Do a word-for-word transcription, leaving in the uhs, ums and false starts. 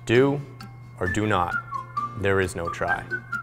Do or do not. There is no try.